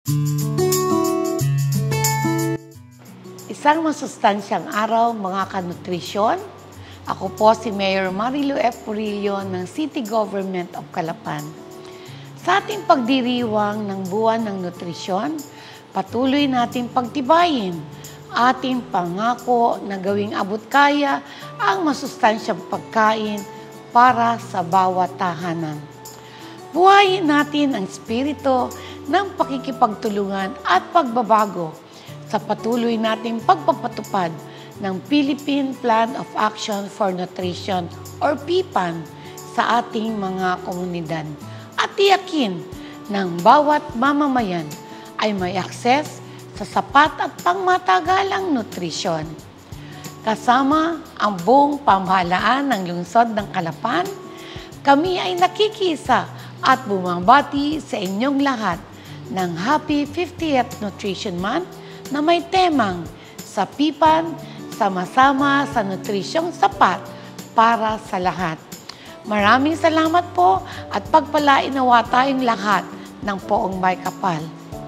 Isang masustansyang araw mga kanutrisyon. Ako po si Mayor Marilu F. Purillo ng City Government of Calapan. Sa ating pagdiriwang ng buwan ng nutrisyon, patuloy nating pagtibayin ating pangako na gawing abot kaya ang masustansyang pagkain para sa bawat tahanan. Buhayin natin ang espiritu ng pakikipagtulungan at pagbabago sa patuloy nating pagpapatupad ng Philippine Plan of Action for Nutrition or PPAN sa ating mga komunidad at tiyakin ng bawat mamamayan ay may akses sa sapat at pangmatagalang nutrisyon. Kasama ang buong pamahalaan ng lungsod ng Calapan, kami ay nakikisa at bumabati sa inyong lahat ng Happy 50th Nutrition Month na may temang sa PPAN, sama-sama sa nutrisyong sapat para sa lahat. Maraming salamat po at pagpalain nawa tayong lahat ng poong may kapal.